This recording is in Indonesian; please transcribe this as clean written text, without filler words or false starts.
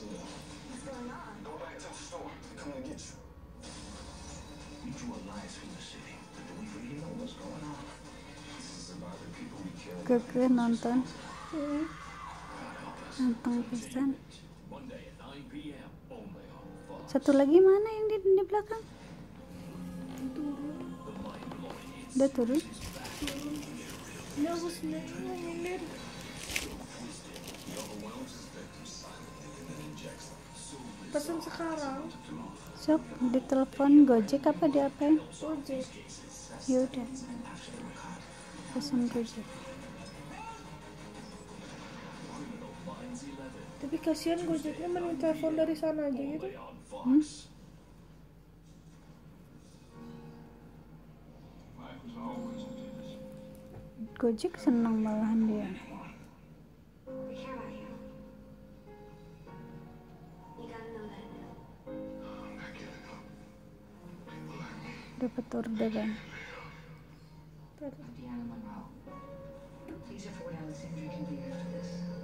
What's going on? Go back to the store. They're coming to get you. We drew a line through the city, but do we really know what's going on? This is about the people we killed. Keke nonton pisan. Monday at 9 p.m. only on Fox. Satu lagi mana yang di belakang? Udah turun. Ini aku sendiri ngomongin. Pesan sekarang. Sok ditelepon Gojek apa diapain? Ojek. Yaudah, pesan Gojek. Tapi kasihan Gojeknya mending telepon dari sana aja gitu. Gojek senang malahan dia. We care about you. You gotta know that now. I'm not giving up. People like me. Dapat orderan. Deanna Monroe. Please forward Alexandria can be after this.